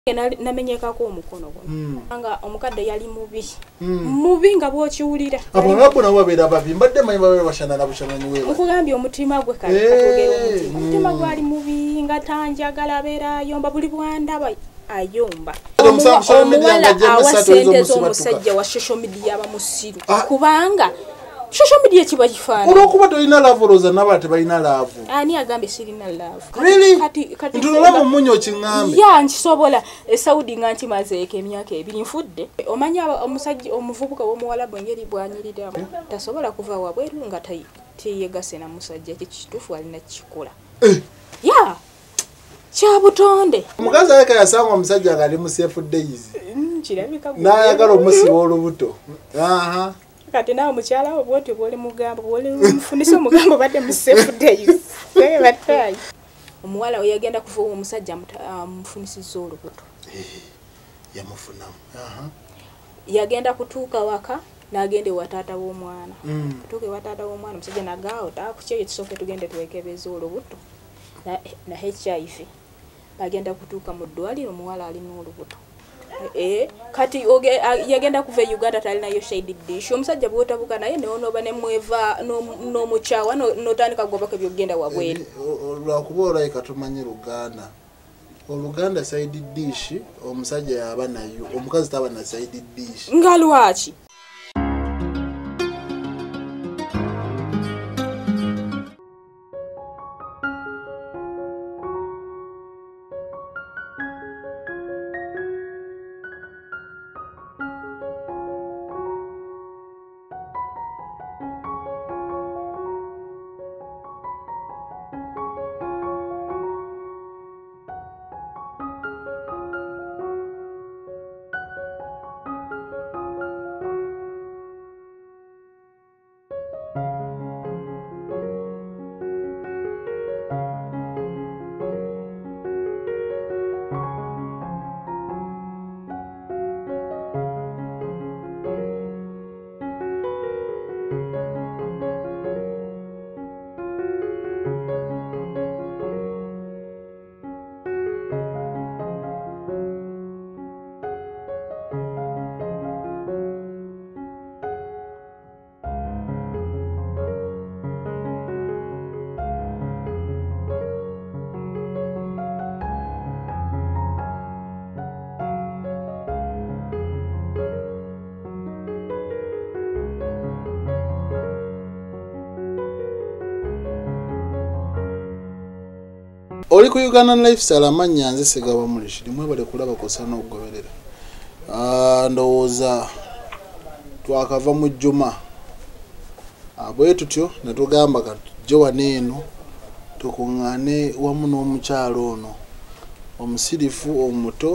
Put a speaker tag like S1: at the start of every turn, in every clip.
S1: namenyeka ko omukono gwo nga omukadde yali mubi nga bwokiwulira
S2: abona babera babi mbadde manyi babera bashana na bushananyi wewe
S1: okugambye omutima gwe kale katogera omutima gwali mubi nga tanjagala beera yomba buli bwandaba ayomba omuwala awasente z'omusajja wa social media abamusiru kubanga social media kiba kifaana
S2: olwokuba tolina love roza nabate balina love
S1: ani agambe sirina love
S2: kati ntulala mu munyo kingambe
S1: ya nkisobola Saudi nganti mazeeke emyaka ebiri nfudde omanya omusajja omuvubuka w'omuwala bwengeri bwanyiriramu tasobola kuva wabweru nga teyegase na musajja kitufu alina kikola ya kyabutonde
S2: omukazi aleka yasanga omusajja nga ali mu safe days
S1: kirabika
S2: n'ayagala omusiba olubuto
S1: kati nawe mukyala wo bwoti bwoli mugambo bwoli mufunisa omugambo badde mu safe days batayi omuwala oyagenda kuva omusajja mufunisiza olubuto
S2: yamufunamu
S1: yagenda kutuuka waka n'agende wa taata w'omwana kutuuka wa taata w'omwana omusajja nagaawo taakukyeyo kisooke tugende twekebeza olubuto na HIV bagenda kutuuka mu ddwaliro omuwala alina olubuto kati yagenda kuva Uganda talinayo shade dish omusajja bwotabuka naye neonoba nemweva n'omukyawa notandika gobaka byogenda wabweru
S2: lwakuba olayika tumanyi Luganda Oluganda side dish omusajja yaba nayo omukazi taba na side dish
S1: nga lwaki
S2: oli ku Uganda lifestyle amanya nze segaba mulishi limwe bale kulaba kosana okugoberera ndowooza twakava mu Juma bwe tutyo ne tugamba katujje waneeno tukuŋŋaane wamu n'omukyalo ono omusirifu omuto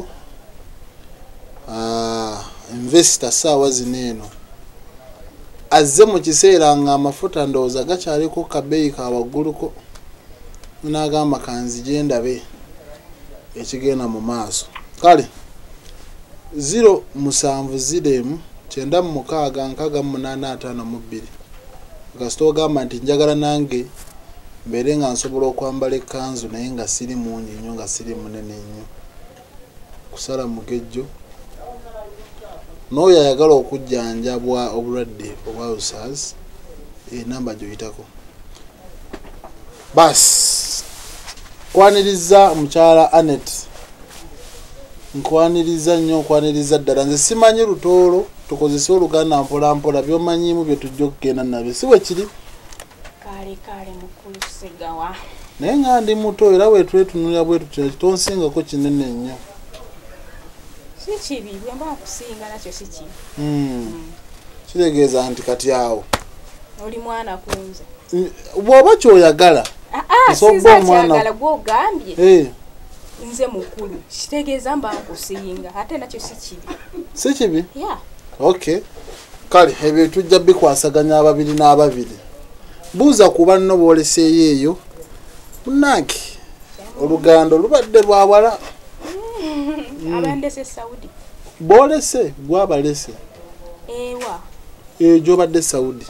S2: investor saawa zineeno azze mu kiseera nga amafuta ndowooza gakyaliko kabeeyi ka wagguluko n'agamba kanzije ndabe ekigenda mu maaso kale 07096 gasito gamba nti njagala nange mbere nga nsobola okwambala ekkanzu naye nga siri mungi nnyo nga siri munene nnyo kusala mugejjo n'oyo ayagala okujjanjabwa obulwadde obwa ulcers enamba gyoyitako bas kwaniriza mukyala Anet nkwaniriza nnyo nkwaniriza ddala nze simanyi lutoolo tukozese Oluganda mpola mpola byomanyimu bye tujja okugenda nabyo si bwe kiri
S1: kale mukulu segawa
S2: naye nga ndi muto era bwetwetunulira bwetu tonsingako kinene nnyo
S1: si kibi bwe mba kusinga nakyo si kibi
S2: kitegeeza nti kati awo
S1: oli mwana kunze
S2: bw'oba kyoyagala
S1: sinza kyagala gwogambye nze mukulu kitegeeza mba nkusinga ate nakyo si kibi
S2: okay kale ebyo tujja bikwasaganya ababiri n'ababiri buuza ku banno booleseeyo eyo munanki Oluganda lubadde lwawala
S1: abandese Saudi
S2: boolese gwabalese gy'obadde Saudi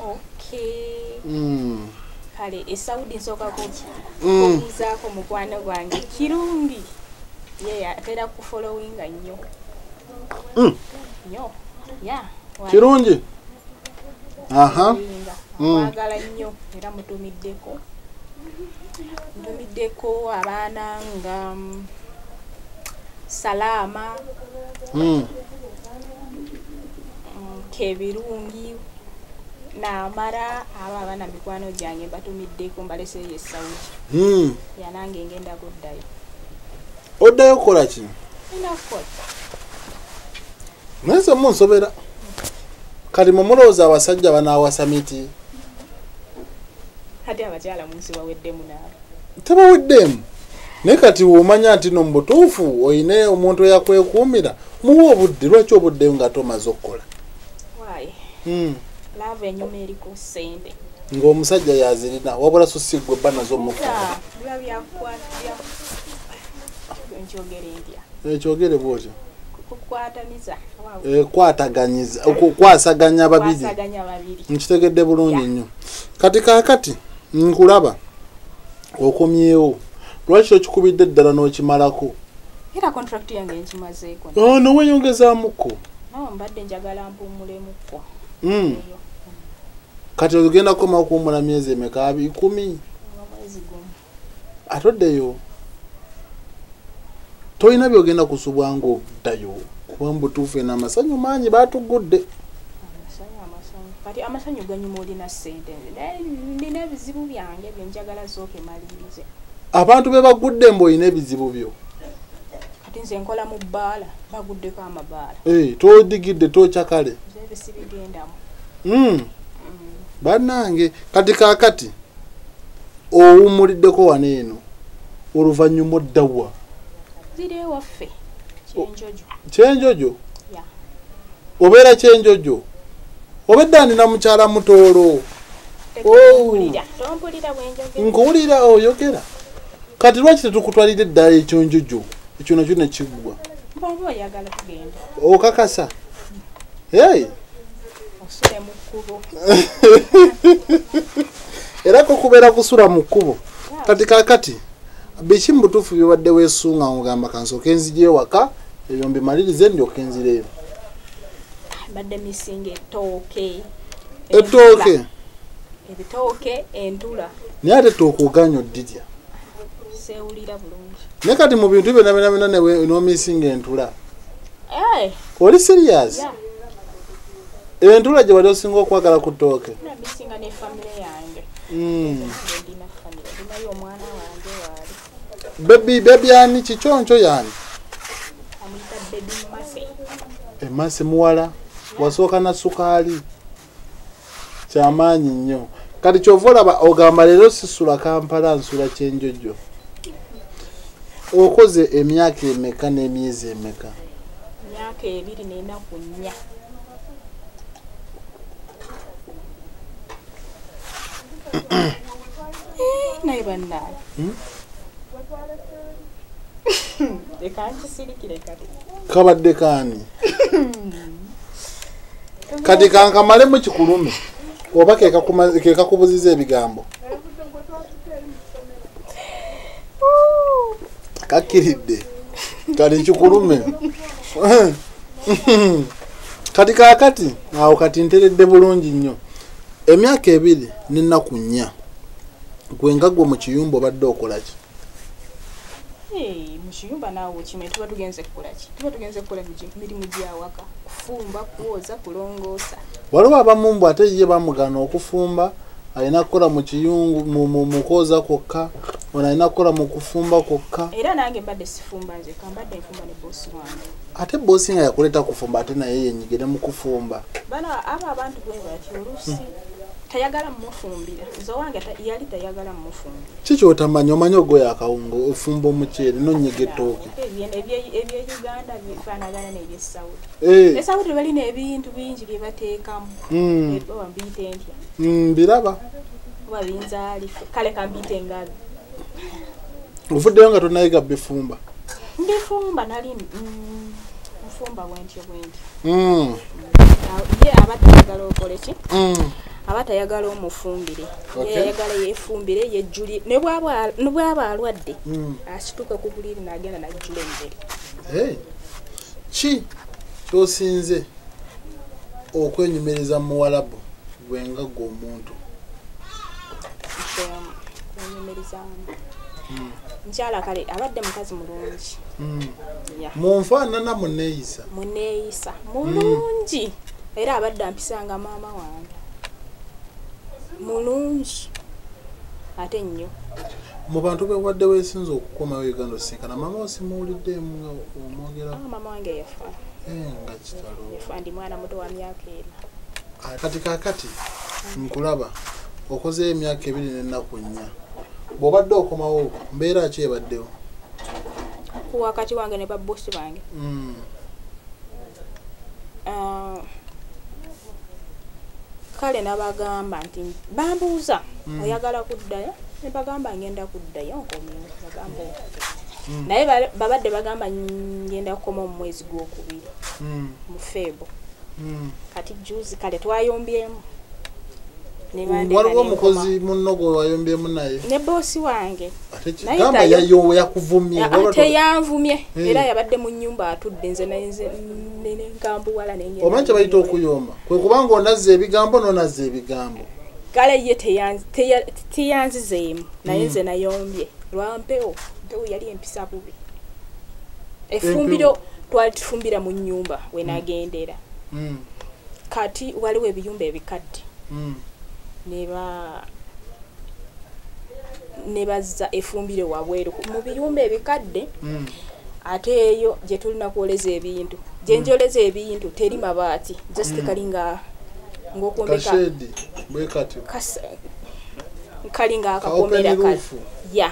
S1: kale Saudi nsoka kubuuzaako mukwano gwange kirungi Yeah, atera ku following nnyo. Nnyo. Yeah.
S2: Kirungi. Aha.
S1: Mwagala nnyo era mutumiddeko. Ntumiddeko abaana nga Salama. Kebirungi. Namara abaana mikwano gyange batumiddeko mbalese ye Saud. Yanange ngenda kuddayo.
S2: Oddayo kola ki?
S1: Ina kola.
S2: Mwese munsobera. Kali mumulooza abasajja banaawasa miti.
S1: Hati abakyala munsi baweddemu nabo.
S2: Tebaweddemu. Naye kati womanya nti no mubutuufu oyine omuntu eyakwekuumira muwa obudde. Lwaki obudde nga tomaze okukola?
S1: Waayi. Lava enyuma eriko ssente.
S2: Ng'omusajja yazirina wabula so si ggwe bba nazo mufuba.
S1: Biba byakwatya. Nkyogere ntya?
S2: Ekyogere bw'otyo.
S1: Kukwataniza.
S2: Kwataganyiza okukwasaganya babiri. Nkitegedde bulungi nnyo. Kati kaakati nkulaba okomyewo. Lwaki okikubidde ddala n'okimalako?
S1: Era contract yange nkimazeeko.
S2: Noweyongezaamuko.
S1: Mbadde njagala mpummulemu-ko.
S2: Kati ogenda kukoma okuwummula myezi emeka? 10?
S1: Mwezi gumu.
S2: Atoddeyo. Toyina byogenda kusubwa ng'oddayo. Kuba mbutuufu n'amasanyu mangi baatugudde.
S1: Amasanyu. Kati amasanyu ganyuma olina ssente. Nina ebizibu byange bye njagala zooke malirize.
S2: Abantu be bagudde mb'olina ebizibu byo.
S1: Kati nze nkola mu bbaala. Baguddeko amabaala.
S2: Todigidde tokyakale.
S1: Nze sibigendamu.
S2: Bannange kati kaakati owummuliddeko wano eno oluvannyuma oddawa.
S1: Ziri ewaffe Kyenjojo.
S2: Kyenjojo?
S1: Ya.
S2: Obeera Kyenjojo? Obedda nina mukyala mutoolo.
S1: Tompulira bwenjogera.
S2: Nkuwulira oyogera. Kati lwaki tetukutwalira eddala Ekyenjojo? Ekyo nakyo ne kiggwa.
S1: Bw'oba oyagala tugenda.
S2: Okakasa? Hey!
S1: Osule mu kkubo.
S2: Era ko kubeera kusula mu kkubo. Kati kaakati biki mu butuufu byobadde weesunga ng'ogamba kansooka enzigi ewaka ebyo mbimalirize ndyoka enzireyo?
S1: Badde misinga ettooke.
S2: Ettooke?
S1: Ebitooke entula.
S2: Naye ate ettooke oganya oddirya?
S1: Seewulira bulungi.
S2: Naye kati mu bintu byonna n'omisinga entula. Oli serious? Entula gye wali osinga okwagala ku ttooke?
S1: Nabisinga ne famire yange. Ndina famire. Ndinayo omwana wange waali.
S2: Bebi ani kikyonco yani?
S1: Amuyita Bebi Mase.
S2: Emase muwala wasooka na sukaali. Kyamaanyi nnyo. Kati kyova olaba ogamba leero sisula Kampala nsula Kyenjojo. Okoze emyaka emeka n'emyezi emeka?
S1: Myaka 2 n'ennaku 4. Naye bannaye. Leka nkisirikire kati.
S2: Kabadde kaani? Kati kankamalemu kikulume oba kekakubuziza ebigambo? Kakkiridde. Kati kikulume. Kati kaakati awo kati nteredde bulungi nnyo. Emyaka 2 n'ennaku 4 gwe nga gwe mu kiyumba obadde okola ki?
S1: Mu kiyumba naawe okimanye tuba tugenze kukola ki? Tuba tugenze kukola mirimu gy'awaka. Kufumba, kwoza, kulongoosa. Waliwo
S2: abamu mbu ate ye bamugana okufumba alina kukola mu kiyungu mu kwoza kwokka, ono alina kukola mu kufumba kwokka.
S1: Era nange mbadde sifumba nze, kambadde nfumba ne boosi wange.
S2: Ate boosi nga yakuleta kufumba ate naye yenyigire mu kufumba.
S1: Bano abo abantu bwe bati oluusi tayagala mmufumbira. Nze wange yali tayagala mmufumbira.
S2: Kiki otamanyi omanyi ogoya akawungo ofumba omuceere n'onnyiga ettooke?
S1: Ebye Uganda bifaanagana n'ebye Saud. Saud balina ebintu bingi bye bateekamu. Oba mbiyite ntya?
S2: Mbiraba.
S1: Oba binzaali. Kale kambiyite ngabi.
S2: Ovuddeyo nga tonayiga bifumba?
S1: Mbifumba nali mfumba bwentyo. Ye abadde ayagala okole ki? abata yagala omufumbire
S2: Okay.
S1: yagala yefumbire yejjuli ne bwaba alwadde asituka ku buliri n'agenda n'ajjula emmere.
S2: Hey, ki kyosinze okwenyumiriza mu Walabu bwenga gwe omuntu?
S1: Kwenyumirizaamu nkyala kale abadde mukazi mulungi.
S2: Munfaanana muneeyisa
S1: Muneeyisa mulungi era abadde ampisanga maama wange mulungi ate nnyo.
S2: mu bantu bewadde weesinza okukomawo Uganda osinkana maama osimuwuliddemu nga omwogera?
S1: Maama wange yafa.
S2: Nga kitalo.
S1: Yafa ndi mwana muto wa myaka 4.
S2: Kati kakati nkulaba okoze emyaka 2 n'ennaku 4. Bw'obadde okomawo mbeera ki ebaddewo?
S1: Ku wakati wange ne babbosi bange kale nabagamba nti bambuuza oyagala kuddayo ne bagamba ngenda kuddayo nkomyewo bagamba naye babadde bagamba ngenda kukoma mu mwezi gw'okubiri mu Febo. Kati juzi kale twayombyemu
S2: waliwo omukozi munno gwe wayombyemu naye
S1: ne boosi wange
S2: gamba yakuvumye
S1: teyanvumye era yabadde mu nnyumba atudde nze nenkambuwala nengenda.
S2: Omanyi kye bayita okuyomba kwe kubanga onazza ebigambo n'onazza ebigambo.
S1: Kale ye teyanzizeemu naye nze nayombye lwampewo mpewo yali empisa bubi. Efumbiro twali tufumbira mu nnyumba we nagendera. Kati waliwo ebiyumba ebikadde ne bazza efumbiro wabweru mu biyumba ebikadde. Ate eyo gye tulina kwoleza ebintu gye njoleza ebintu teri mabaati just kalinga ng'okumbeka
S2: kashedi bwe kati
S1: kalinga akakomera kale ya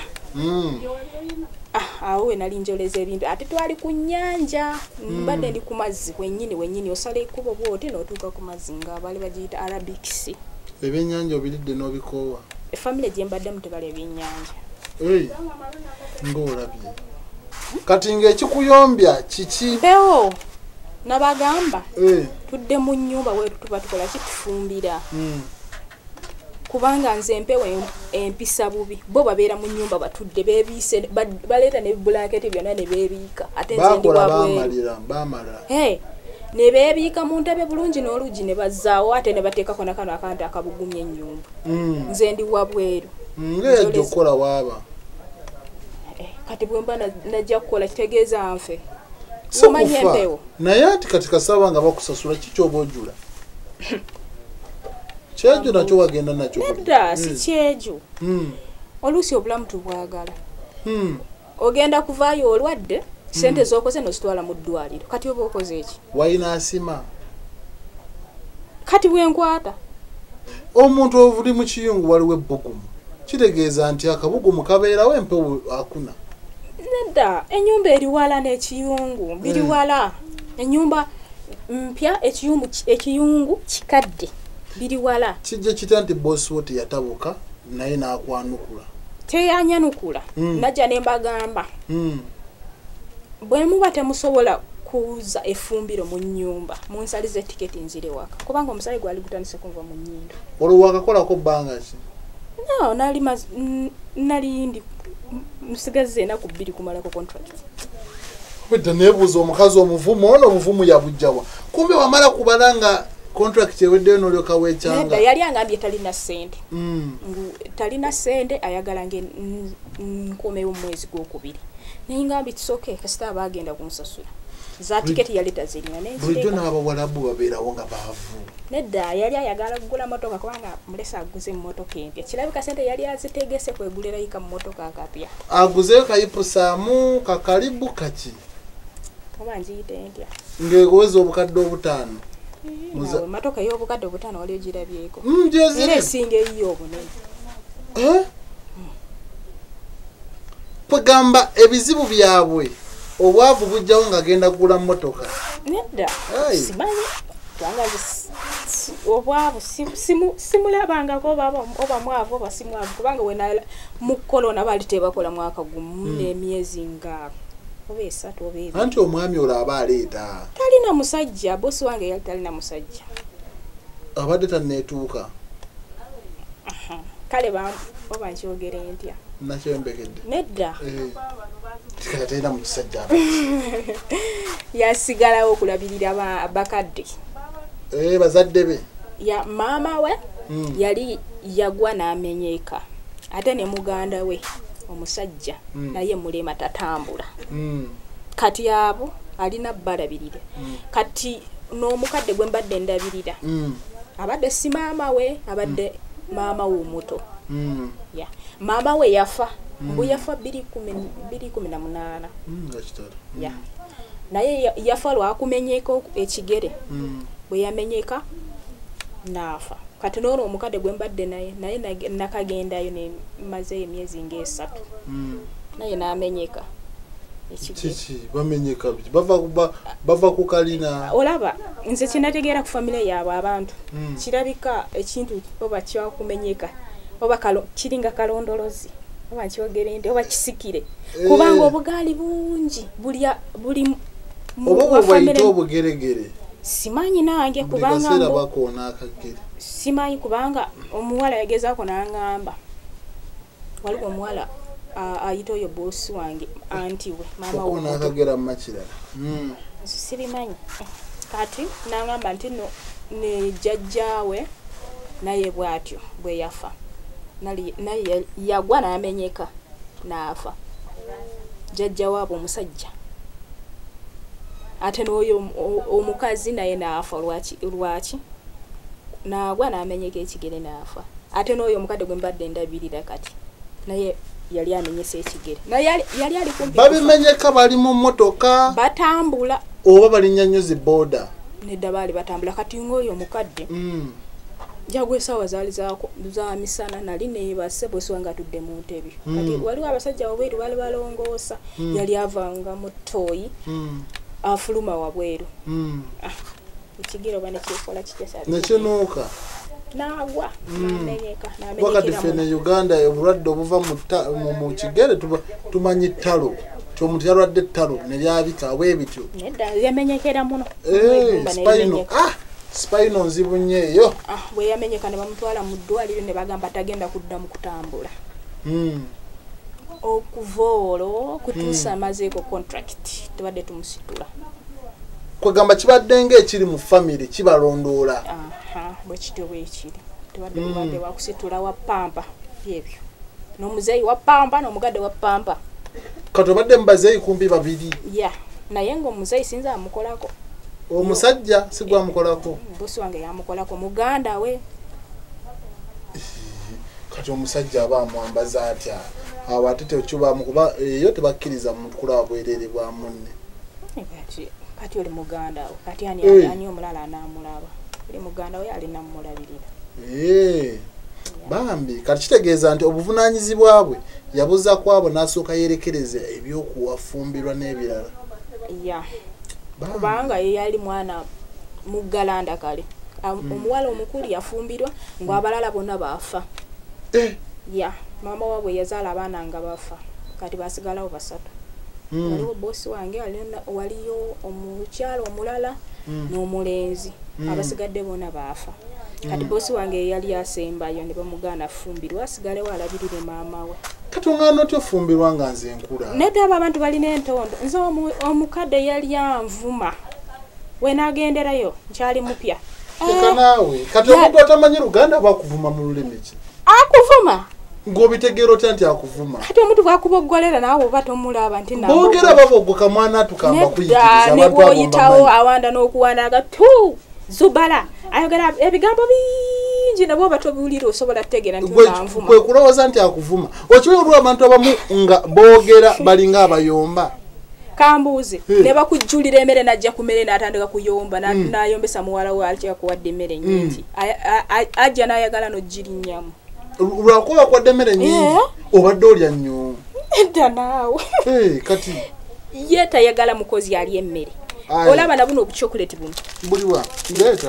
S1: awo we nali njoleza ebintu ate twali ku nnyanja mbadde ndi ku mazzi wennyini osala ekkubo bwoti n'otuuka ku mazzi nga baali bagiyita Arabic Sea.
S2: Ebyennyanja obiridde n'obikoowa?
S1: Efamile gye mbaddemu tebala ebyennyanja.
S2: Ng'olabye kati ng'ekikuyombya kiki?
S1: Mpewo nabagamba tudde mu nnyumba wetu tuba tukola kitufumbira kubanga nze empewo empisa bubi bo babeera mu nnyumba batudde beebiise baleeta ne bulanketi byonna ne beebiika ate nze ndi wabweru ne beebiika mu ntebe bulungi n'oluggi ne bazzaawo ate ne bateekako nakano akantu akabugumya ennyumba nze ndi wabweru.
S2: Ng'eyajja okukola waaba
S1: kati bwe mba najja kukola kitegeeza nfe omanye empewo
S2: naye ati kati kasaba nga bakusasula kikyoba ojula kyejo nakyo wagenda nakyo
S1: nedda si kyejo oluusi obulamu tubwagala ogenda kuvaayo olwadde sente z'okoze n'ozitwala mu ddwaliro kati oba okoze eki
S2: wayina asima
S1: kati bwenkwata
S2: omuntu ovuli mu kiyungu waliwo ebbugumu kitegeeza nti akabugumu kabeerawo empewo akuna.
S1: Nedda ennyumba eri wala n'ekiyungu biri wala ennyumba mpya ekiyungu kikadde biri wala.
S2: Kijja kita nti boss wo teyatabuka naye n'akwanukula
S1: teyanyanukula najja ne mbagamba bwe muba temusobola kuuza efumbiro mu nnyumba munsalize tiketi nzire waka kubanga omusale gwali gutandise kunva mu nnyindo.
S2: Olwo wakakolako bbanga ki?
S1: No, nali ndi musigaze enaku 2 kumalako contract.
S2: Wedda nebuuza omukazi omuvumu ono obuvumu yabujjawa kumbe wamala kubalanga contract eweddeyo n'olyoka weekyanga.
S1: Nedda yali angambye talina ssente talina ssente ayagala nkomewo mu mwezi gw'okubiri naye ngambye kisoke kasita abagenda kunsasula za tiketi yali tazirina
S2: bulijjo n'abawalabu babeerawo nga baavu.
S1: Nedda yali ayagala kugula motoka kubanga mulesa aguze mmotoka empya kirabika ssente yali azitegese kwegulira yika mu motoka akapya
S2: aguzeyo kayipusaamu kakalibu kaki
S1: oba njiyite entya
S2: ng'eweza obukadde 5.
S1: Nawe motoka y'obukadde 5 wali ogirabyeko
S2: era
S1: esinga eyiyo obunene
S2: kwegamba ebizibu byabwe obwavu bujjawo ng'agenda kugula motoka.
S1: Nedda simanyi kubanga obwavu simulabangako oba mwavu oba simwavu kubanga wena mu kolona baali tebakola mwaka gumu n'emyezi nga oba 3 oba 2.
S2: Anti omwami olwo aba aleeta
S1: talina musajja bosi wange yali talina musajja
S2: abadde tanneetuuka
S1: kale oba nkyogere ntya
S2: nakyembekedde
S1: nedda
S2: tikatenda mu kisajja
S1: yasigalawo okulabirira bakadde
S2: bazadde be
S1: ya maama we yali yagwa n'amenyeka ate ne muganda we omusajja naye mulema tatambula kati abo alina balabirira kati n'omukadde gwe mbadde ndabirira abadde si maama we abadde maama we omuto ya maama we yafa mbu yafa 2018 ya naye yafa lwakumenyeka ekigere bwe yamenyeka nafa kati n'olwo omukadde gwe mbadde naye nakagendayo ne maze emyezi ng'esatu naye n'amenyeka
S2: kiki bamenyeka bava ku kalina
S1: olaba nze kinategeera ku famire yaabwe abantu kirabika ekintu oba kyakumenyeka oba kiringa kalondolozi oba nkyogere nti oba kisikire kubanga obugaali bungi buli
S2: oba bwayita obugeregere
S1: simanyi nange kubanga simanyi kubanga omuwala yagezaako n'aŋŋamba waliwo omuwala ayita oyo boosi wange anti we maama we
S2: nakagera makirala
S1: sibimanyi kati n'aŋŋamba nti ne jajjaawe naye bw'atyo bwe yafa naye yagwa n'amenyeka n'afa jajja waabo omusajja ate n'oyo omukazi naye n'afa lwaki n'agwa n'amenyeka ekigere n'afa ate n'oyo omukadde gwe mbadde ndabirira kati naye yali amenyese ekigere naye yali ali kumpi
S2: babimenyeka bali mu mmotoka
S1: batambula
S2: oba balinyanyuzi boda
S1: nedda baali batambula kati ng'oyo omukadde jagwe sawa zaali za misana nali neebase bwe swanga atudde mu ntebe kati waliwo abasajja wabweru bali balongoosa yali avanga mu ttooyi afuluma wabweru ekigere oba nekikola kikyasabi
S2: nekinuuka
S1: n'agwa n'amenyeka
S2: wakati fene Uganda obulwadde obuva mu kigere tumanyi ttalo omuntu yalwadde ettalo ne lyabika bwebityo
S1: nedda yamenyekera muno
S2: spino nzibu nnyo eyo
S1: bwe yamenyeka ne bamutwala mu ddwaliro ne bagamba tagenda kuddamu kutambula okuva olwo kutuusa amazeeko contract tubadde tumusitula
S2: kwegamba kibadde ng'ekiri mu famire kibalondoola
S1: bwe kityo bwekiri tubadde wakusitula wa pampa byebyo n'omuzeeyi wa pampa n'omugadde wa pampa
S2: kati obadde mubazeeyi kumpi babiri
S1: ya naye ng'omuzeeyi sinza amukolako
S2: omusajja sigwamukolako
S1: bosi wange yamukolako muganda we
S2: kati omusajja aba amwambaza atya awo ate tekibamu kuba eyo tebakkiriza muntu kulaba bwerere bwa munne
S1: kati oli muganda we kati ani omulala anaamulaba oli muganda we alina mmulabirira
S2: bambi kati kitegeeza nti obuvunaanyizibwa bwe yabuza kwabo n'asooka yerekereza ebyokuwafumbirwa n'ebirala
S1: kubanga ye yali mwana muggalanda kale omuwala omukulu yafumbirwa ng'abalala bonna baafa maama waabwe yazaala abaana nga bafa kati basigalawo basatu waliwo bosi wange waliyo omukyalo omulala n'omulenzi abasigadde bona baafa kati bosi wange yali asembayo ne bamugaana afumbirwa asigalewo alabirire maama we
S2: kati oŋŋaana otya ofumbirwa nga nze nkula
S1: nedda abo abantu balina entondo nze omukadde yali anvuma we n'agenderayo nkyali mupya
S2: eka naawe kati omuntu atamanyi Luganda bakuvuma mu lulimi ki
S1: akuvuma
S2: ng'obitegeera otya nti akuvuma
S1: kati omuntu bwakuboggolera naawe oba tomulaba nti
S2: boogera baboggoka mwana atukamba kuyitiriza
S1: ne bw'oyitawo awanda n'okuwandaga tu zubala ayogera ebigambo bingi nabwo batobuulira osobola kutegeera nti nvuma
S2: kwe kulowooza nti akuvuma okiwe olwa abantu abamu nga boogera balinga abayomba
S1: kambuuze ne bakujjulira emmere najja ku mmere n'atandika kuyomba n'ayombesa muwala we akyakuwadde emmere nnyingi ajja n'ayagala n'oggirinnyamu
S2: lwakuba kwadde emmere nnyingi obadde olya nnyo
S1: edda naawe
S2: kati
S1: ye tayagala mukozi alya emmere olaba na buno obuchokoleti buno
S2: buliwa leeta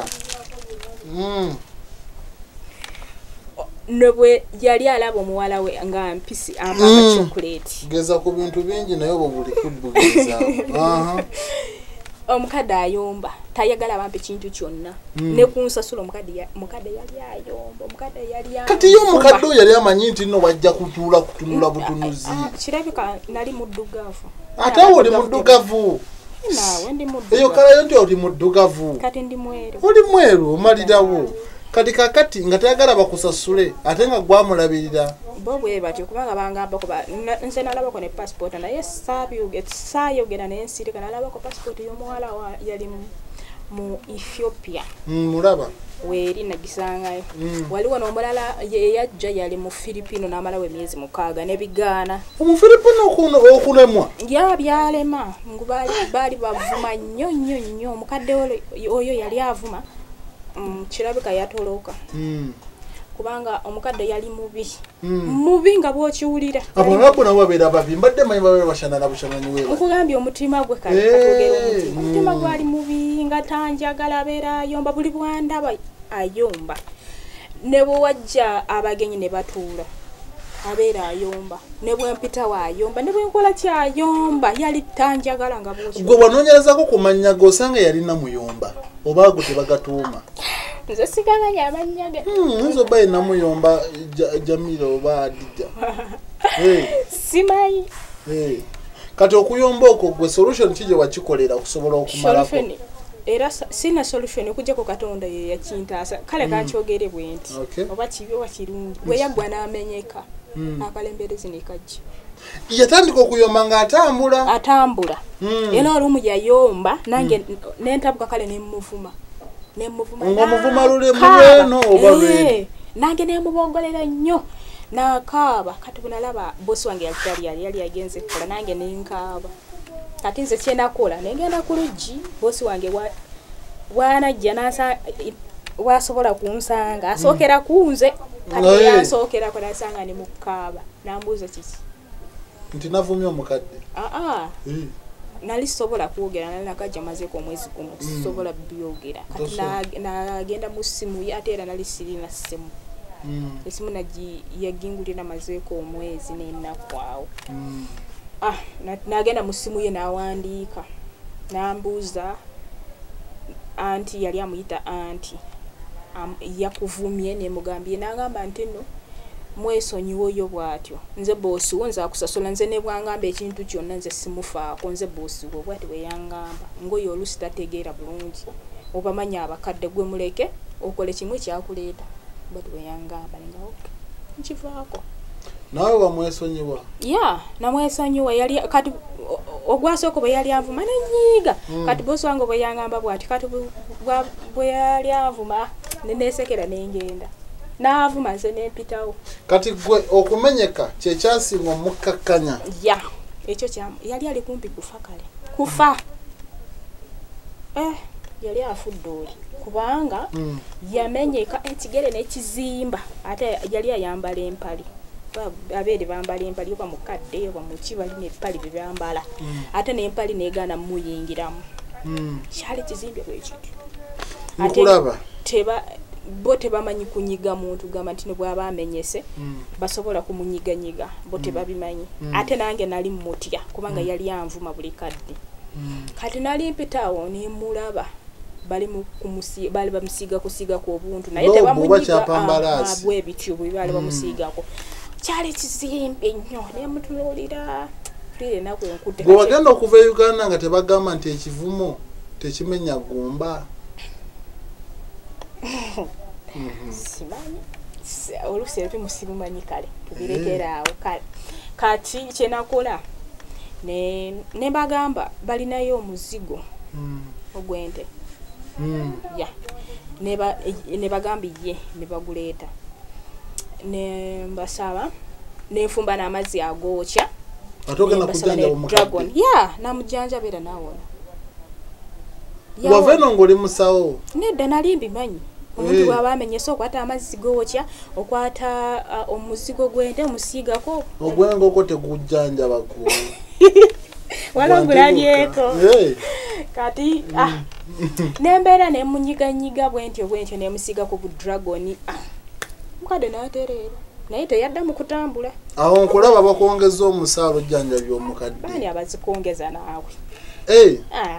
S1: nebwe yali alaba omuwala we nga mpisi amaka chokoleti
S2: geza ku bintu bingi naye obo buli kuddugiza
S1: omukadde ayomba tayagala bampe kintu kyonna ne kunsasula mukadde yali ayomba mukadde yali
S2: kati yo mukadde yali amanyi nti no wajja kutuula kutunula butunuzi
S1: kirabika nali muddugavu
S2: ate oli muddugavu
S1: nawe ndi muddugavu
S2: eyo kala yo nti oli muddugavu
S1: kati ndi mweru
S2: oli mweru omalirawo kati kakati nga tayagala bakusasule ate nga gwamulabirira
S1: bo bwe batyo kubanga bangamba kuba nze nalabako ne passport naye saayogera naye nsirika nalabako passport y'omuwala yali mu Ethiopia
S2: mulaba
S1: weeri nagisangayo waliwo n'omulala yajja yali mu Filipino n'amalawo emyezi 6 ne bigaana
S2: omufilipino okulemwa
S1: byalema baali bavuma nnyo omukadde oyo yali avuma kirabika yatoloka kubanga omukadde yali mubi nga bw'okiwulira
S2: abalabu nabo babeera babi mbadde manyi babeera bashanana bushanani wewe
S1: nkugambye omutima gwe katogera omutima gwali mubi nga tanjagala abeera ayomba buli bwandaba ayomba ne bwewajja abagenyi ne batuula abeera ayomba ne bwempita waayomba ne bwenkola kyayomba yali tanjagala nga bw'okiwulira
S2: gwe wanoonyerezako ku mannya ge osanga yalina muyomba oba ago tebagatuuma
S1: nze siganganya amannya ge
S2: nzo oba yina muyomba Jamila oba Adija
S1: simanyi
S2: kati okuyomba okwo gwe solution ki gye wakikolera okusobola okumalako
S1: era sina solution okujjako Katonda ye yakintaasa kale kankyogere bwe nti oba kibi oba kirungi bwe yaggwa n'amenyeka akalemberezi ne kajja
S2: yatandika okuyomba nga atambula
S1: era olumu yayomba nange nentabuka kale nemuvuma
S2: ng'omuvuma lulemulweno oba lweno
S1: nange nemubongolera nnyo nakaaba kati bunalaba bosi wange yali yagenze kukola nange nenkaaba kati nze kyenakola nengenda ku luggi bosi wange wanajja wasobola kunsanga asookera kunze kati yansookerako nasanga nemukaaba nambuuza kiki
S2: nti navumye omukadde
S1: nali sobola kwogera nali nakajja mazeko omwezi gumu sobola byogera kati nagenda mu ssimu ate era nali sirina ssimu esimu yagingulira mazeko omwezi nenakwawo nagenda mu ssimu ye nawandiika nambuuza anti yali amuyita anti yakuvumye nemugambye nagamba nti no mwesonyiwo yo bwatyo nze bosi wo nzakusasula nze ne bwangamba ekintu kyonna nze simufaako nze bosi wo bwati bwe yangamba ngoyo olusi tategeera bulungi obamanya abakadde gwe muleke okole kimu kyakuleeta bwati bwe yangamba nenga nkivaako
S2: nawe wamwesonyiwa
S1: namwesonyiwa yali kati ogwasooka bwe yali anvuma nenyiiga kati bosi wange bwe yangamba bwati kati bwe yali anvuma nenesekera nengenda naavuma nze nempitawo
S2: kati gwe okumenyeka kyekyasinga omukkakkanya
S1: ekyo yali ali kumpi kufa kale kufa yali afudde oli kubanga yamenyeka ekigere n'ekizimba ate yali ayambala empali abeere bambala empali oba mukadde oba muki balina empali bye bambala ate n'empali neegaana muyingiramu kyali kizimbye bwe kityo
S2: nkulaba
S1: bo tebamanyi kunyiga muntu gamba nti bw'aba amenyese basobola kumunyiganyiga bo tebabimanyi ate nange nali mutya kubanga yali anvuma buli kadde kati nali mpitaawo nemulaba bali bamusiiga kusiigako obuntu naye tebamunyiga bwe bityo bwe bali bamusiigako kyali kizimbe nnyo nemutunuulira tulire naku enkudde
S2: gwe wagenda okuva e Uganda nga tebagamba nti ekivumo tekimenya gumba
S1: simanyi olusi ebi musibumanyi kale tubirekeraawo kale kati kyenakola ne bagamba balinayo omuzigo ogwente ne bagamba ye ne baguleeta ne mbasaba nenfumba n'amazzi agookya
S2: atogenda kujanjaba
S1: omukadde namujanjabira nawona
S2: waveno ng'oli musawo
S1: nedda nali mbimanyi omuntu bw'aba amenyese okwata amazzi gookya okwata omuzigo gwente omusiigako
S2: ogwengoko tegujjanjaba gwo
S1: walongulabyeko kati nembeera nemunyiganyiga bwentyo nemusiiga ku budragoni mukadde n'atereera naye teyadda mu kutambula
S2: awo nkulaba bakwongeza omusaalo jjanja by'omukadde
S1: baani abazikongeza naawe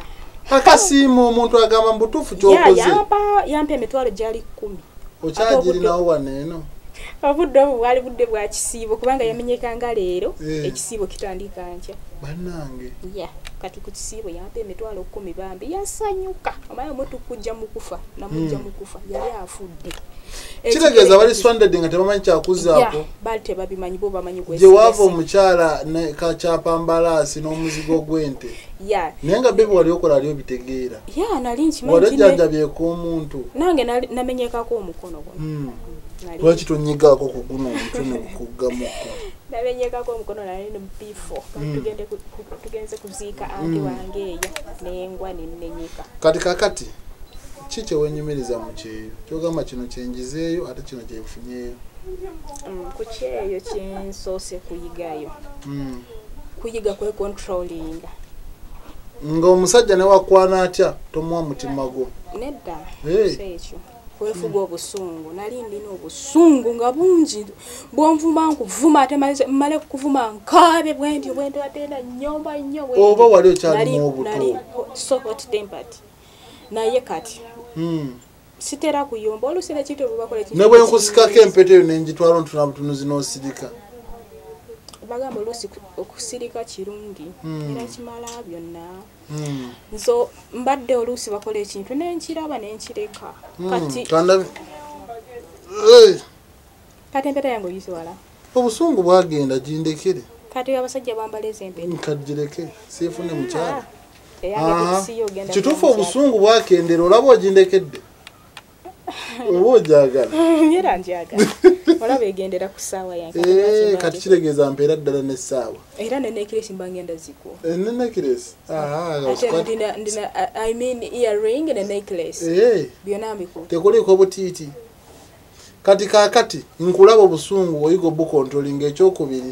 S2: akasimu omuntu agamba mbutufu kyokoze
S1: yampa emitwalo gyali 10
S2: okyagirinawo waneeno
S1: obudde obwo bwali budde bwa kisiibo kubanga yamenyeka nga leero ekisiibo kitandika nkya
S2: bannange
S1: kati ku kisiibo yampa emitwalo 10 bambi yasanyuka omanya omuntu kujja mu kufa namujja mu kufa yali afudde
S2: kitegeeza bali stranded nga tebamanyi kyakuzaako
S1: bali tebabimanyi bo bamanyi
S2: gye wava omukyala kakyapambalaasi n'omuzigo gw'ente naye nga bebi wali okola ali obitegeera
S1: nali nkimanyi
S2: wali ojjanjabyeko omuntu
S1: nange namenyekako omukono gwo
S2: lwaki tonyigaako ku guno omutwe ne gukuggamukko
S1: namenyekako omukono nali mubifo tugenze kuziika anti wange eyo nengwa nenenyika
S2: kati kakati ki kyewenyumiriza mu kyeyo kyogamba kino kyenjizeeyo ate kino kyenfunyeeyo
S1: ku kyeyo kyensoose kuyigayo kuyiga kwe controlling
S2: ng'omusajja ne wakwana atya tomuwa mutima gwo
S1: nedda ekyo kwefuga obusungu nali ndina obusungu nga bungi bwonvuma nkuvuma ate mmale kuvuma nkaabe bwentyo atenda nnyomba nnyo
S2: oba wali okyalimu obuto
S1: so hot tempered naye kati sitera kuyomba oluusi nekito bubakola
S2: ekintu ne bwe nkusikako empeta eyo nenjitwala ntunabutunuzi n'osirika
S1: bagamba oluusi okusirika kirungi era kimala byonna nso mbadde oluusi bakola ekintu nenkiraba nenkireka kati empeta yange oyisiwala
S2: obusungu bwagenda gindekere
S1: kati abasajja bambala ezempeta
S2: nkagireke siifune mukyala
S1: eyange
S2: kituufu obusungu bwakendera olaba ogindekedde oba ojagala
S1: era njagala olaba egendera ku ssaawa yange
S2: kati kiregeeza mpeera ddala n'essaawa
S1: era nenekiresi mba ngenda zikuwa
S2: nenekiresi
S1: I mean earring ne necklace byonna mbikuwa
S2: tekuliiko butiiti kati kakati nkulaba obusungu oyiga obukontrolinga ekyokubiri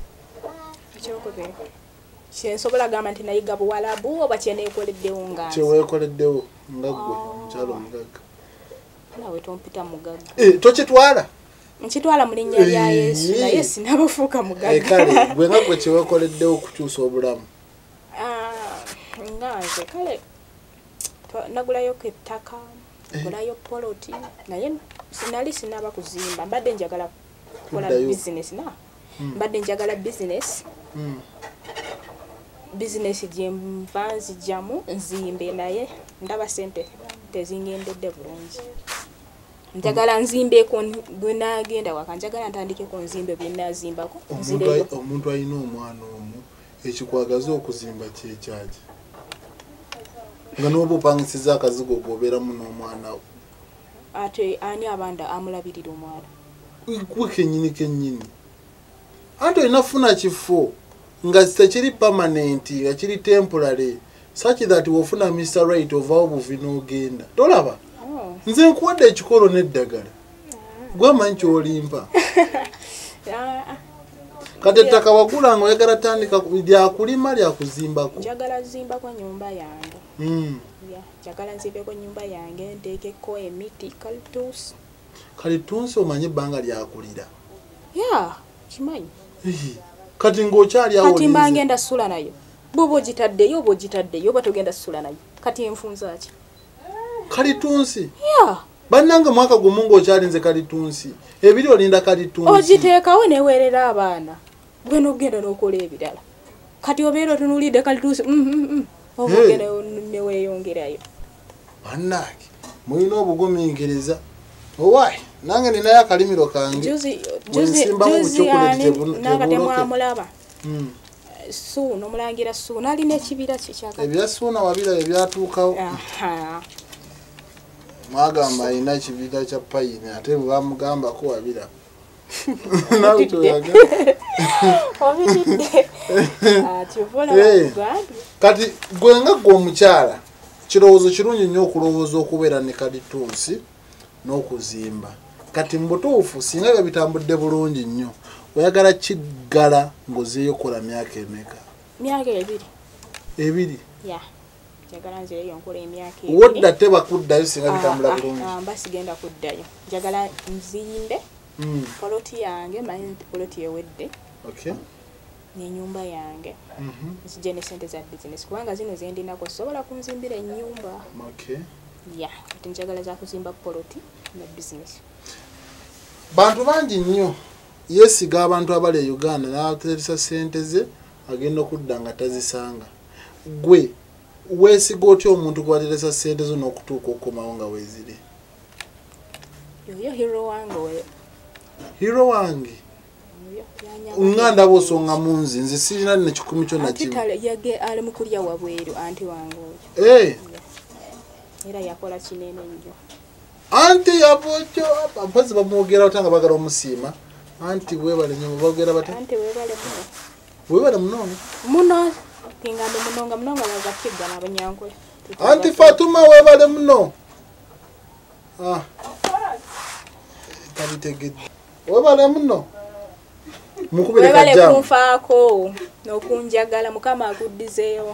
S2: kyensobola gamba nti nayiga buwalabu oba kyeneekoleddewo nga kyeweekoleddewo nga ggwe omukyalo omugagga
S1: nawe tompita mugagga
S2: tokitwala
S1: nkitwala mu linnya lya Yesu naye sinabafuuka mugagga
S2: kale gwe nga gwe kyeweekoleddewo okukyusa obulamu
S1: nganze kale nagulayo ettaka nagulayo poloti naye sinali sinaba kuzimba mbadde njagala kukola business mbadde njagala business gye nva nzijjamu nzimbe naye ndaba sente tezingendedde bulungi njagala nzimbeeko bwe nagenda waka njagala ntandikeko nzimbe bye nazimbako
S2: omuntu alina omwana omu ekikwagaza okuzimba kyekyaki nga n'oba opangisiza akazigo gobeeramu n'omwana we
S1: ate ani abanda amulabirira omwana
S2: gwe kennyini anti olina funa kifo nga tekiri permanent nga kiri temporary such that wofuna Mr. Right ovaawo buvi n'ogenda tolaba nze nkuwadde ekikolo n'eddagala gwe amanyi kyolimpa kati ettaka wagula nga oyagala tandika lyakulima lyakuzimbako
S1: njagala zimbako nyumba yange njagala nzimbeko nyumba yange nteekeko emiti
S2: kalitunsi omanyi ebbanga lyakulira
S1: kimanyi
S2: kati ng'okyali awo
S1: kati mba ngenda ssula nayo bwoba ogitaddeyo oba togenda ssula nayo kati enfunza ki
S2: kalitunsi bannange mwaka gumu ng'okyalinze kalitunsi ebiri olinda kalitunsi
S1: ogiteekawo neweerera abaana gwe n'ogenda n'okola ebirala kati obeera otunulidde kalitunsi oba ogenda neweeyongerayo
S2: bannange mulina obugumiikiriza owaayi nange ninayo akalimiro kange
S1: nangatemwamulaba suuna omulangira suuna alina ekibira kikyaka
S2: ebya suuna wabira ebyatuukawo mwagamba alina ekibira kya payini ate bwe bamugambako wabira nawe kyoyaga kati gwe nga gwe omukyala kirowoozo kirungi nnyo okulowooza okubeera ne kalitunsi n'okuzimba kati mbutuufu singa biba bitambudde bulungi nnyo oyagala kiggala ng'ozeeyo kola myaka emeka
S1: myaka
S2: ebiri
S1: njagala nzeeyo nkola emyaka
S2: wodda tebakuddayo singa bitambula bulungi
S1: mba sigenda kuddayo njagala nzimbe poloti yange manyi nti poloti ewedde n'ennyumba yange nzije ne ssente za bizinesi kubanga zino zendinako sobola kunzimbira ennyumba. Ya kati njagala za kuzimba poloti ne bizinesi.
S2: Bantu bangi nnyo yeesiga abantu abali e Uganda n'ateresa ssente ze agenda okudda nga tazisanga. Gwe weesiga otya omuntu kubateresa ssente zo n'okutuuka okukomawo nga weezire?
S1: Yoyo hero wange we.
S2: Hero wange? Nganda bosonga munzi nze sirina ne kikumi kyo na kimu.
S1: Antitale yage ali mukulya wabweru anti wange oyo. Era yakola kinene nnyo.
S2: Anti yapocho abazi bamwogera otanga bagala omusiima. Anti webale nnyo boogera bata?
S1: Anti webale muno.
S2: Webale muno?
S1: Muno. Kingambe munonga bazakiga n'abanyankole.
S2: Anti Fatuma webale muno. Kabitegedde. Webale muno. Mukubire kajja.
S1: Webale kunfaako n'okunjagala mukama akuddizeeyo.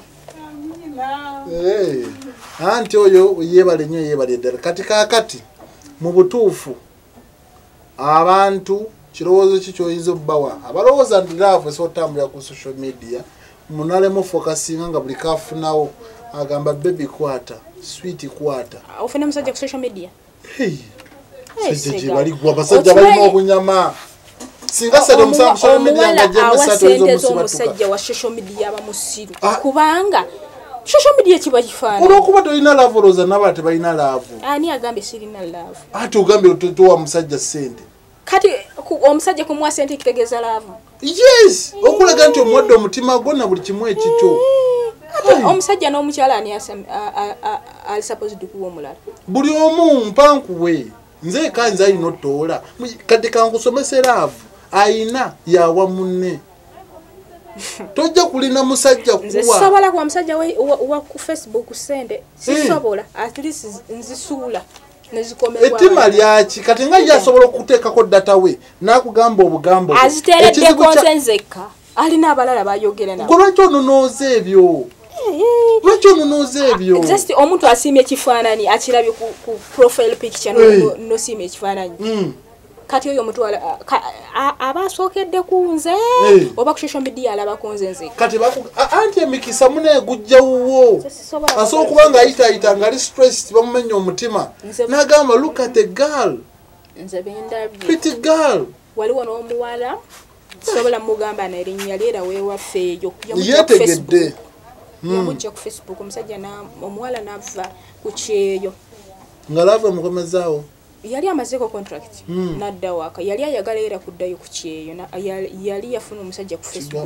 S2: Anti oyo yebale nnyo yebale ddala. Kati kaakati mu butuufu abantu kirowoozo ki ky'oyinza obbawa abalowooza nti laavu esotambulira ku social media munalemu focusinga nga buli kafunawo agamba baby kwata sweet kwata
S1: ofuna musajja ku social media
S2: sejje bali gwa basajja bali mu obunyama singa sale musanvu social media nga jema sato
S1: musajja wa social media abamusiru kubanga social media kiba kifana
S2: olwokuba tolina laavu olowooza n'abalala tebalina laavu
S1: ani agambe sirina laavu
S2: ate ogambe towa musajja ssente
S1: kati omusajja kumuwa sente kitegeeza laavu
S2: yes okulaga nti omuwadde omutima gwonna buli kimu ekikyo
S1: omusajja n'omukyala ani ali supposed kuwa omulala
S2: buli omu mpankuwe nze kanza alina otoola kati kankusomese laavu ayina yawa munne tojja kulina musajja kuwa
S1: nzisobola kuwa musajja wa ku Facebook sente sisobola at least nzisuula nezikomerwa
S2: ettima lyaki kati nga yasobola okuteekako data we nakugamba obugambo
S1: aziteredde konsenzeka alina abalala bayogera nabo
S2: lwaki ononooza ebyo lwaki ononooza ebyo
S1: just omuntu asiimye ekifaananyi akirabye ku profile picture nosiimye ekifaananyi kati oyo mutwala abasookedde kunze oba ku social media alaba kunze
S2: kati anti emikisa mune gujja wuwo asobola kuba nga ayitaayita nga ali stressed bamumenya omutima n'agamba look at the girl
S1: nze bendabye
S2: pretty girl
S1: waliwo n'omuwala sobola mugamba n'erinnya lyera weewafeeyo
S2: yeetegedde
S1: yamujja ku Facebook omusajja omuwala n'ava ku kyeyo
S2: nga lava mukomezaawo
S1: yali amazeko contract nadda waka yali ayagala era kuddayo ku kyeyo yali yafuna omusajja ku Facebook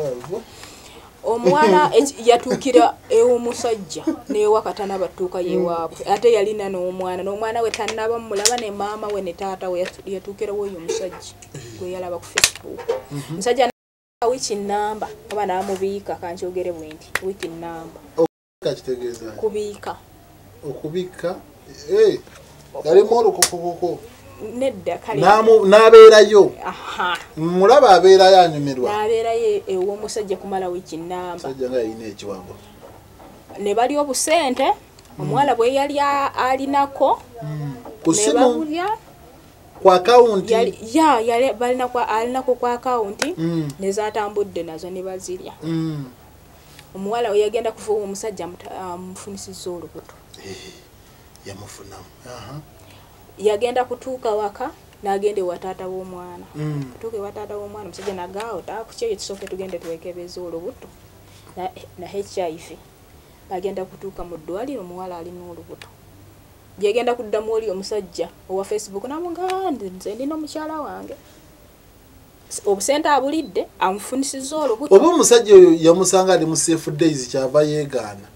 S1: omwana yatuukira ew'omusajja n'ewakata n'abatuuka yewaabwe ate yalina n'omwana we tannaba mulaba ne maama we ne taata we yatuukira w'oyo omusajja gwe yalaba ku Facebook omusajja wiki namba oba n'amubiika kankyogere bwe nti wiki namba kubiika
S2: okubiika yalimu olukokokoko
S1: nedda kale
S2: n'abeerayo mulaba abeerayo anyumirwa
S1: n'abeerayo ew'omusajja kumala wiki namba
S2: musajja nga yalina ekiwago
S1: ne bali obusente omuwala bwe yali alinako
S2: ku simu ku akawunti
S1: yali alinako ku akawunti ne zaatambudde nazo ne bazirya omuwala we yagenda kufuuwa omusajja amufunisizza olubuto
S2: yamufunamu
S1: yagenda kutuuka waka n'agenda ewa taata w'omwana kutuuka ewa taata w'omwana omusajja nagaawo taakukyeyo kisooke tugende twekebeza olubuto na HIV bagenda kutuuka mu ddwaliro omuwala alina olubuto gyegenda kuddamu oli omusajja owa Facebook namugamba nze ndina omukyala wange obusente abulidde amufunisizza olubuto
S2: oba omusajja oyo yamusanga ali mu safe days kyava yeegaana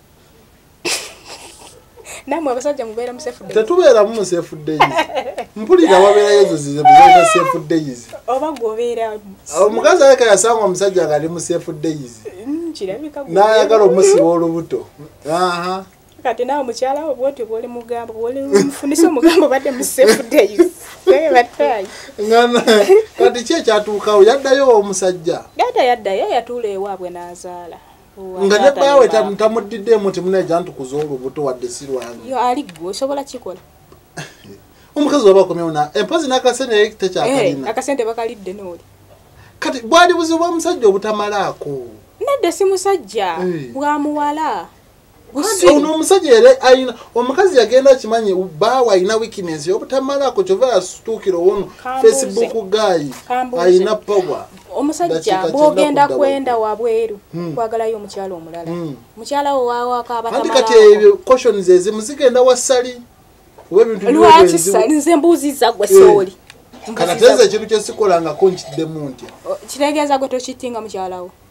S1: namwe abasajja mubeera mu safe days
S2: tetubeeramu mu safe days mpulira wabeerayo ezo ziza safe days
S1: oba gwobeera
S2: omukazi aleka yasanga omusajja nga ali mu safe days
S1: kirabika
S2: n'ayagala omusiba olubuto
S1: kati naawe mukyala wo bwoti bwoli mugamba bwoli mufunisa omugambo badde mu safe days batayi
S2: kati ki ekyatuukawo yaddayo omusajja
S1: yaddayo yatuula ewaabwe n'azaala
S2: nga ne baawe tamuddiddemu timuneja ntukuza olubuto wadde si lwange
S1: yo ali gwe osobola kikola
S2: omukazi waba akomyewo empozi n'akasente tekyakalina
S1: akasente bakalidde n'oli
S2: kati bwali buzibu bwa musajja obutamalako
S1: nedda si musajja bwa muwala
S2: ono omusajja era ayina omukazi yagenda kimanyi baawa ayina weakness obutamalako kyova yasituukira wono Facebook gayi ayina power
S1: omusajja bwogenda kwenda wabweru kwagalayo omukyalo omulala mukyala wo waawaka abatamalako
S2: kati ebyo cautions ezimu zigenda wasali
S1: lwaki sali nze mbuuziza gwe sooli
S2: kanateza ekintu kyesikolangako nkiddemu ntya
S1: kitegeeza gwe tokitinga mukyala wo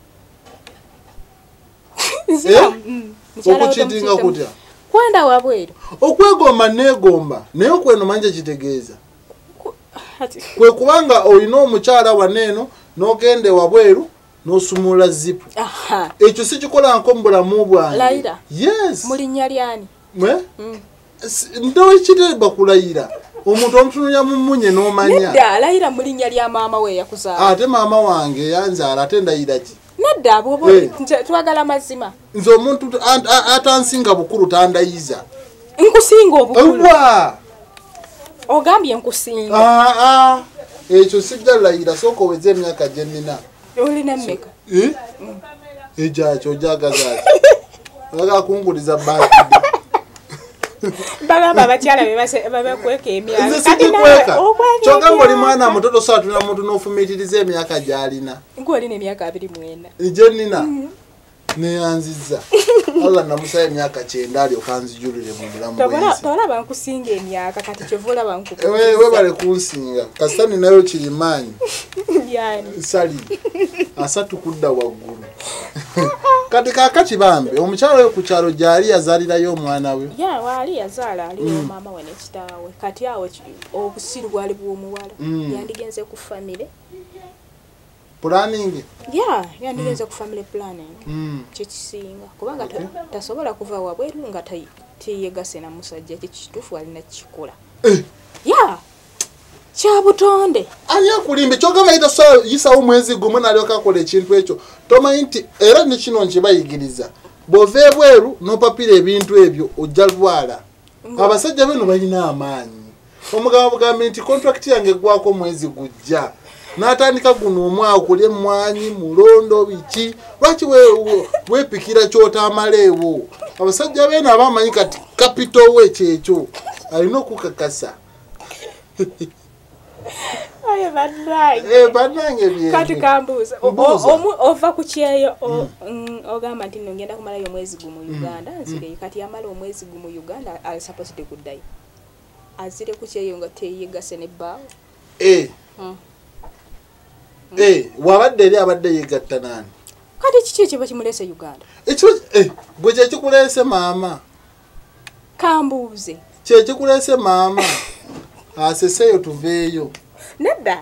S2: okukitinga kutya
S1: kwenda wabweru
S2: okwegomba negomba naye okweno manje kitegeeza kwe kubanga olina omukyala waneeno n'ogende wabweru n'osumula zipu ekyo sikikolanko mu bulamu bwange yes
S1: mulinnya lyani
S2: ndowe kiteba kulayira omuntu omutununya mu munye n'omanya
S1: nedda layira mulinnya lya maama we yakuzaala
S2: ate maama wange yanzaala ate ndayira ki
S1: nedda bwobo twagala mazima
S2: nze omuntu atansinga bukulu tandayiza
S1: nkusinga obukulu ogambye nkusinga
S2: ekyo sijja layira sooka oweze emyaka gye nnina
S1: olina mmeka
S2: ejakyo ojagazaaki oyaga kunguliza baaki
S1: bagamba abakyala bebakweka emyaka
S2: kyokka ng'oli mwana muto tosaatula muntu n'ofumiitiriza emyaka gy'alina
S1: ng'olina emyaka 24
S2: gye nnina neyanziza alla namusaba emyaka 9 alyoka nzijulire mu bulamu bwensi
S1: tolaba nkusinga emyaka kati kyova olaba
S2: webale kunsinga kasita ninayo kirimaanyi sali 3 kudda waggulu kati kakati bambe omukyala we ku kyalo gyali yazaalirayo omwana we
S1: waali yazaala aliwo maama we nekitaawe kati awo obusiru bwali bw'omuwala yandigenze ku famire
S2: planning
S1: yandigenze ku family planning kyekisinga kubanga tasobola kuva wabweru nga teyegase na musajja kikituufu alina kikola kyabutonde
S2: ani akulimbe kyogamba yisawo mwezi gumu nalyoka akola ekintu ekyo tomanyi nti era ne kino nkibayigiriza bw'ova ebweru n'opapira ebintu ebyo ojja lwala abasajja beno balina amaanyi omugamba bugambe nti contract yange eggwako mwezi gujja n'atandika guno omwaka okulya emmwanyi mulondo biki lwaki weepikira kyotamaleewo abasajja beno abamanyi kati kapito we kyekyo alina okukakasa bannange
S1: kati kambuuza ova ku kyeyo ogamba nti ngenda kumalayo omwezi gumu Uganda nsireyo kati amala omwezi gumu Uganda ali supposed kuddayo azire ku kyeyo nga teyegase ne bbaawo
S2: wabadde eri abadde yegatta nani
S1: kati kiki ekiba kimulese Uganda
S2: ekyo gwe kyekikulese maama
S1: kambuuze
S2: kyekikulese maama aseseyo tuveeyo
S1: nedda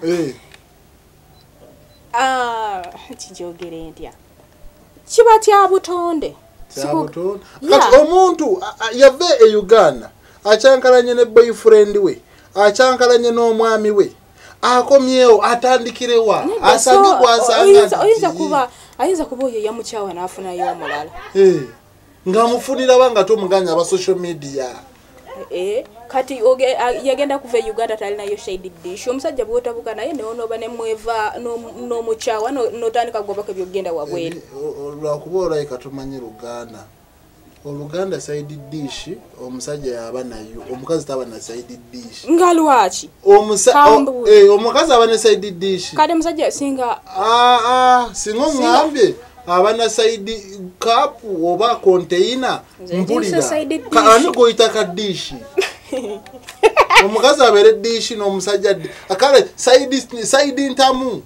S1: kijogere ntya kiba kya butonde
S2: kati omuntu yave e Uganda acyankalanye ne boyfriend we acyankalanye n'omwami we akomyewo atandikirewa asange kwasanga
S1: ayinza kuba oyo yamukyawa n'afunayo omulala
S2: ng'amufunira banga tomuganya aba social media
S1: kati yagenda kuva Uganda talinayo shade dish omusajja bwotabuka naye neonoba nemweva n'omukyawa n'otandika gobako ebyogenda wabweru
S2: lwakuba olayika tumanyi Oluganda side dish omusajja yaba nayo omukazi taba na side dish
S1: nga lwaki
S2: omukazi aba ne side dish
S1: kade musajja singa
S2: singa ngambye abana side cup oba container mpulira ani goyita ka dish omukazi abere dish n'omusajja akale side ntamu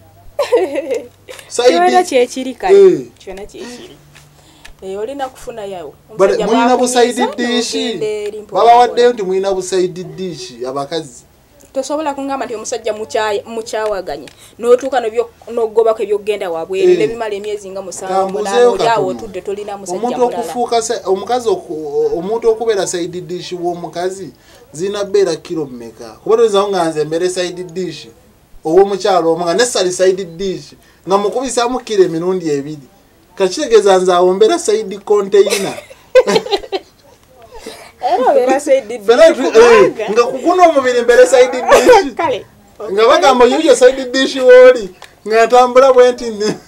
S1: kyona kyekiri kale kyona kyekiri olina kufuna yawo
S2: mwina bu side dish baba wadde nti mwina bu side dish abakazi
S1: tosobola kungamba nti omusajja mukyawaganye n'otuuka n'ogobako ebyogenda wabweru nebimala emyezi nga 7 awo otudde tolina musajja mulala
S2: omuntu okubeera side dish w'omukazi zina beera kilo mmeka kuba tozaho nga nze mbere side dish ow'omukyalo omu nga nesali side dish nga mukubisaamu kilo emirundi 2 kakitegeeza nze awo mbeera side container nga kukuna omubiri mbere side dish nga bagamba yuyo side dish woli ngatambula bwenti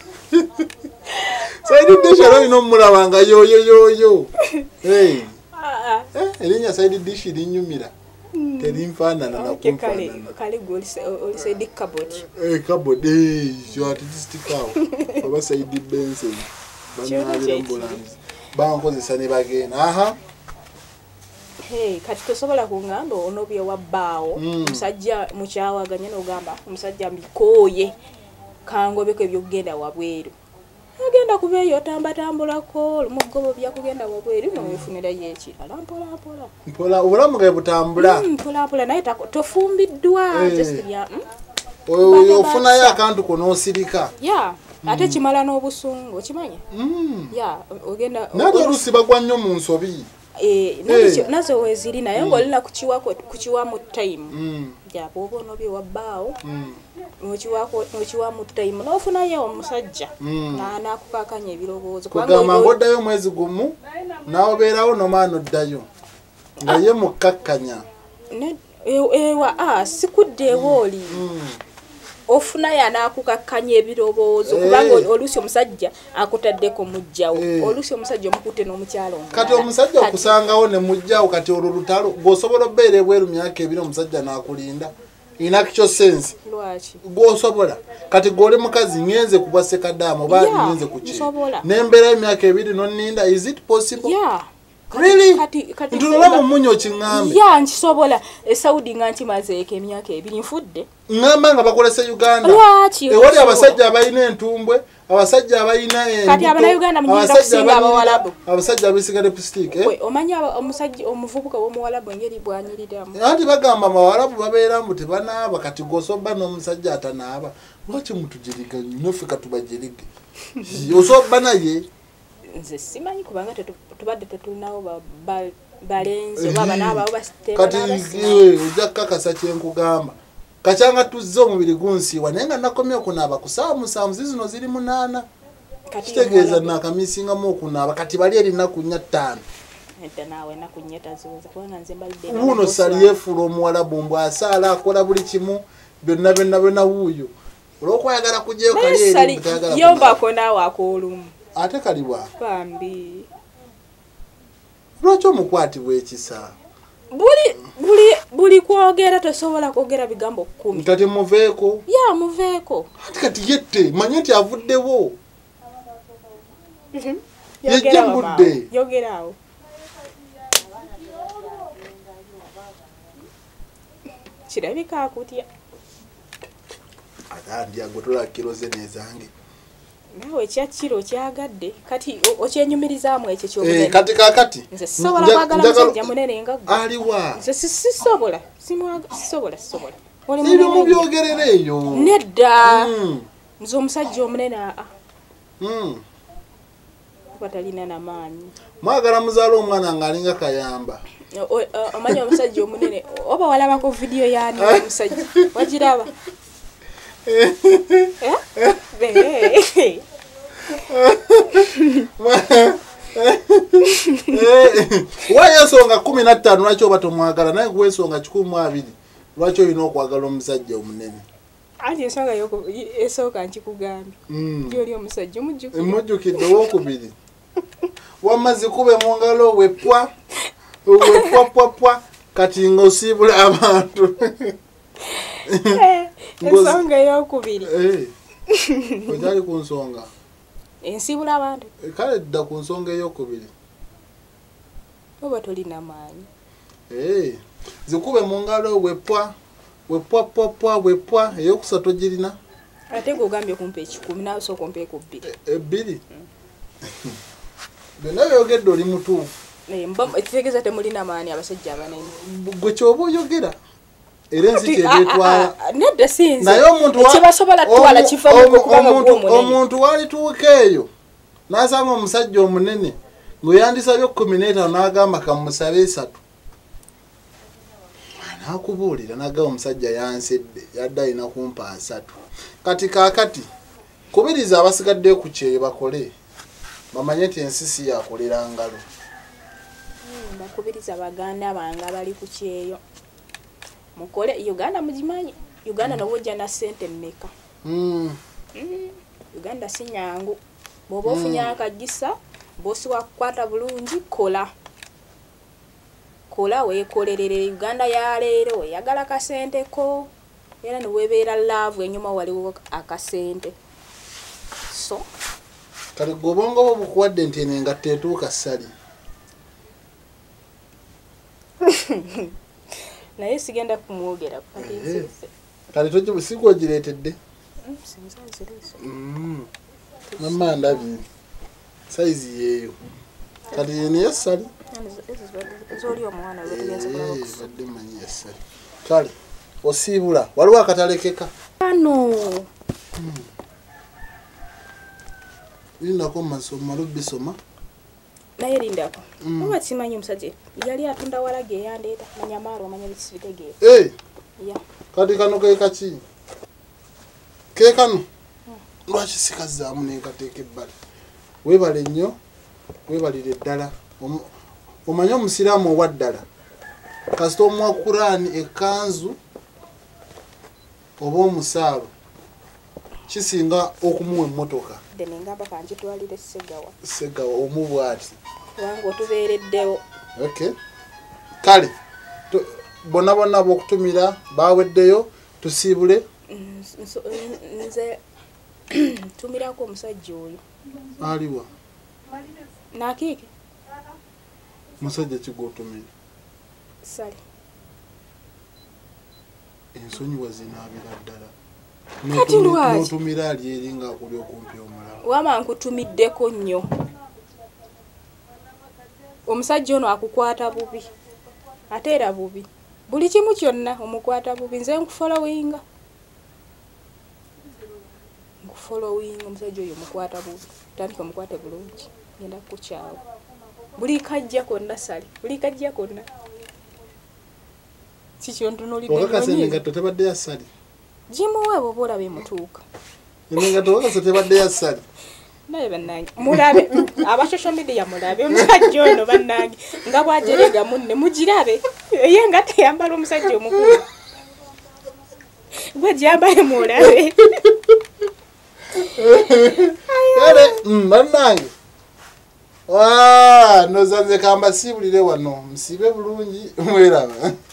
S2: Saudi dish alina mulabanga yo hey elinya Saudi dish linyumira telimfanana na kumfanana
S1: kale goli Saudi cupboard
S2: cupboard yo artistic awo baba Saudi Benson banabira ambulance bankozesa ne bagenda aha
S1: hey kati tosobola kungamba onobye wabbaawo musajja mukyawaganya n'ogamba omusajja mbikoye kangobeko ebyogenda wabweru agenda kubeeyo tambatambulako mugobo bya kugenda wabweru n'ofunira yekirala mpola obulamu bwe butambula mpola naye tofumbiddwa just ya
S2: oyo ofunayo akantu konoosirika
S1: ate kimala n'obusungu okimanya ogenda
S2: nate olusi bagwa nnyo mu nsobi
S1: nazo weziri naye ng'olina kukiwa mu time bwoba onobye wabbaawo nokiwa mu time n'ofunayo omusajja n'akukakanya ebirowoozo
S2: kugamba ng'oddayo omwezi gumu n'obeerawo nomaana oddayo nga ye mukkakkanya
S1: sikudde ewa oli ofunayo anaakukakanya ebirowoozo kubanga oluusi omusajja akutaddeko mujjawo oluusi omusajja omukutte n'omukyalo
S2: kati omusajja okusangawo ne mujjawo kati olwo lutalo gw'osobola obbeera ebweru myaka ebiri omusajja n'akulinda inakyo sense
S1: lwaki
S2: gw'osobola kati gw'oli mukazi ngenze kubwa sekadamu oba ngenze ku ki n'embeera y'emyaka ebiri n'onninda is it possible really ntulola mu munyo kiŋŋambe
S1: nkisobola Saudi nga nkimazeeko emyaka ebiri nfudde
S2: ŋŋamba nga bakolesa Uganda
S1: lwaki
S2: ewali abasajja abalina entumbwe abasajja abalina
S1: kati abanayuganda munyinza kusinga abawalabu
S2: abasajja abeesiga lipstick
S1: omanya omusajja omuvubuka w'omuwalabu engeri bwanyiriramu
S2: anti bagamba abawalabu babeera mbu tebanaaba kati gwosobba n'omusajja atanaaba lwaki mutugiriga nnoffe katubagirige osobba naye
S1: nze simanyi kubanga tubadde tetulinawo balenzi oba banaabawo
S2: kati ojja kukakasa kyenkugamba kacyanga tuzze omubiri gunsiiwa naye nga nakomye okunaaba ku ssaawa musanvu zino ziri 8 kitegeeza nakamisingamu okunaaba kati bali erinaku 5 wuuno salyefuula omuwalabu mbw asaala akola buli kimu byonna wuuyo olw'okwayagala kugyeyo kali
S1: yombako naawe akoolumu
S2: ate kalibwa
S1: bambi
S2: lwaki omukwatibwa ekisa
S1: buli kwogera tosobola kwogera bigambo 10
S2: kati muveeko
S1: muveeko
S2: kati yette manye nti avuddewo yejja mbudde
S1: yogeraawo kirabika akutya
S2: atandyago tolakkiroze nezange
S1: nawe kyakiro kyagadde kati okyenyumirizaamu ekyo kyobulene
S2: kati kakati
S1: nze sisobola kwagala musajja munene nga gwe
S2: aliwa
S1: nze sisobola sisobola
S2: oli mu byogerera eyo
S1: nedda nze omusajja omunene batalina n'amaanyi
S2: mwagala muzaala omwana ng'alinga kayamba
S1: omanya omusajja omunene oba walabako vidiyo yani omusajja wagiraba
S2: wayo ensonga 15 lwaki oba tomwagala naye kuwa ensonga 12 lwaki olina okwagala omusajja omunene
S1: anti ensonga esooka nkikugambye gyoli omusajja
S2: mujjukidde owokubiri wamma zikube mu ngalo wepwapwapwa kati nga osiibula abantu
S1: ensonga eyokubiri
S2: okyali ku nsonga
S1: ensiibula abantu
S2: kale dda ku nsonga eyokubiri
S1: oba tolina maanyi
S2: zikube mu ngalo wepwapwapwa eyokusatu ogirina
S1: ate gogambye kumpa 10 nawe sooka ompeeko
S2: 2 byonna byogedde oli mutuufu
S1: ekitegeeza temulina maanyi abasajja abanene
S2: gwe kyoba oyogera era ensi kyebetwala
S1: nedda sinze
S2: naye
S1: kyebasobola tutwala kiva
S2: omuntu walituuka eyo n'asanga omusajja omunene ng'oyandisabye 15 n'agamba kamusabe 3 n'akubuulira n'agamba omusajja yansedde yadde alina kumpa 3 kati kaakati kubiriza abasigaddeyo ku kyeyo bakole bamanye nti ensi si yakolera ngalo
S1: bakubiriza baganda bange abali ku kyeyo mukole Uganda mugimanyi Uganda nobojja na sente mmeka Uganda si nyangu bw'oba ofunye akagisa bosi wakukwata bulungi kola weekolerere. Uganda ya leero eyagala kasente ko era ne weebeera laavu enyuma waliwo akasente. So
S2: kale gobongo bo bukuwadde nti eno engatto etuuka ssali.
S1: naye sigenda kumwogera
S2: kale toki sigwogireetedde mama ndabye saizi yeeyo kati niyo ssali
S1: zoli omwana wetugenze
S2: badde manyi yassali. Kale osiibula waliwo akatalekeka
S1: ano
S2: lindako masoma bisoma
S1: naye lindako oba kimanyi omusajja yali atunda walage eyandeeta manyamaalo omanya bikisibitegeera
S2: kati kano ke kaki ke kano lwaki sikazaamu nenkateeka ebbali. Weebale nnyo weebalire ddala omanye omusiraamu owa ddala kasita omuwa Kuraani ekkanzu oba omusaalo kisinga okumuwa emmotoka
S1: nengamba kankitwalire
S2: Segawa omubwati
S1: kubanga otubeereddewo.
S2: Kale bonna bokutumira baweddeyo tusiibule.
S1: Nze tumirako omusajja oyo
S2: aliwa
S1: nakiike
S2: musajja kigwotumira
S1: sali
S2: ensonyi wazinaabira ddala
S1: kati lwaki
S2: notumira ali eri nga akuli okumpi omulala
S1: wama nkutumiddeko nnyo. Omusajja ono akukwata bubi ate era bubi buli kimu kyonna omukwata bubi. Nze nkufolowinga omusajja oyo mukwata bubi tandika omukwate bulungi ngenda kukyawa buli kajja konna sali buli kajja konna kikyo ntunulidde
S2: wakakasa engato tebadde ya sali
S1: jimuwe bwoba olabe mutuuka
S2: engato wakakasa tebadde ya sali
S1: naye bannange mulabe aba social media mulabe omusajja ono bannange nga bwajerega munne mugirabe ye nga teyambala omusajja omukulu bwajambaye mulabe
S2: kale bannange nozanze kamba siibulire wano musiibe bulungi mweraba.